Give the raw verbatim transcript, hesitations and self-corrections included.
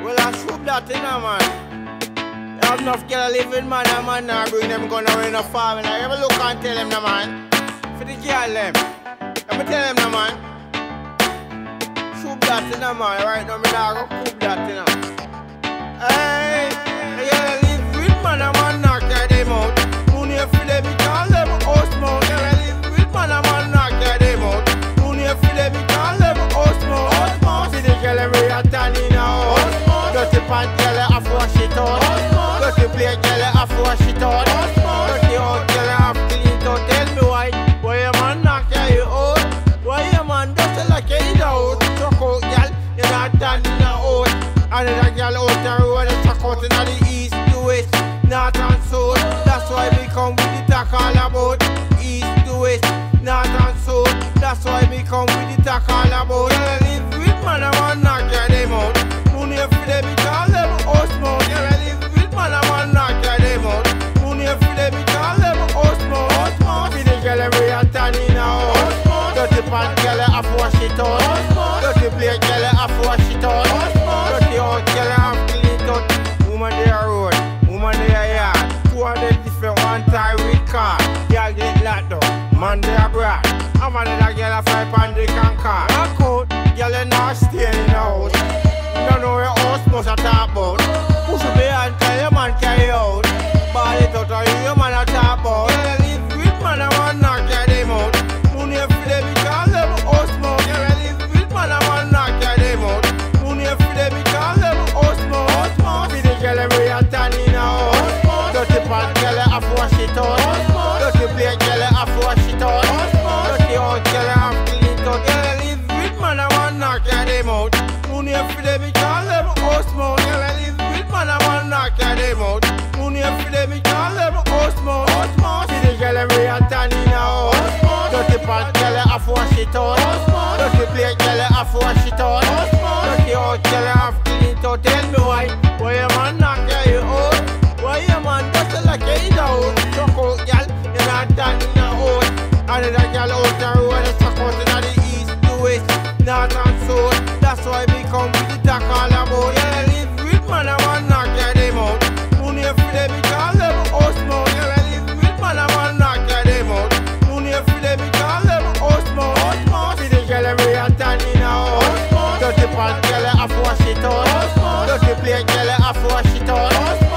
Well, I shoot that in a man. You have enough girl living man, a man now bring them gun away in a farm. And I ever look and tell them, no man. For the girl them. Let me tell them, no man. Shoot that in a man. Right now, me now go cook that in a man. Hey, the girl live with man, a man knock at them out. Money for them, we call them house mouth. Girl live with man, a man knock at them out. Money for them, we call them house mouth. See the girl every turn in a house. Dirty pant girl, I wash it out. Dirty plate girl, I wash it out. Dirty out girl, I clean it out. Tell me why, why your man knock you out? Why your man does like you in the house? Chuck out girl, you're not turning a house. Another girl out the road, they chuck out in the east, the west, north and south. That's why we come with the talk all about east, the west, north and south. That's why we come with the talk all about. Girl, live with man, a man knock them out. Money for them, we call them house mouth. Girl, live with man, a man knock them out. Money for them, we call them house mouth. See the girl every turn in a house. Dirty pant girl, I wash it out. Dirty plate girl, I wash it out. Dirty out girl, I clean it out. Woman they a road, woman they a yard. Two of them different, one tie with car. Girl get locked up, man they a brag. I'm another girl a fly pan the car. Back out, girl they not stay in the house. You don't know your house must a talk about. Push up your hand, tell your man carry out. Ball it out, or you your man a talk about. Girl live with man, a man knock them out. Money for them, we call them house mouth. Girl live with man, a man knock them out. Money for them, we call them house mouth. See the girl every turn in a house. Dirty pant girl, I wash it out. Dirty plate girl, I wash it out. Dirty out girl, I clean it out. Girl live with man, a man knock them out. Money for them, we call them house mouth. Girl live with man, a man knock them out. Money for them, we call them house mouth. See the girl every turn in a house. Dirty pant girl, I wash it out. Dirty plate girl, I wash it out. Dirty out girl, I clean it out. Tell me why, why your man knock you out? Why your man does like you in the house? Chuck out girl, you're not turning in a house. Another girl out the road, they chuck out in the east, the west, north and south. That's why we come with the talk all about. Yeah, live with man, a man knock them out. Money for them, we call them house mouth. Yeah, live with man, a man knock them out. Money for them, we call them house mouth. See the girl every turn in a house. Dirty pant girl, I wash it out. Dirty plate girl, I wash it out.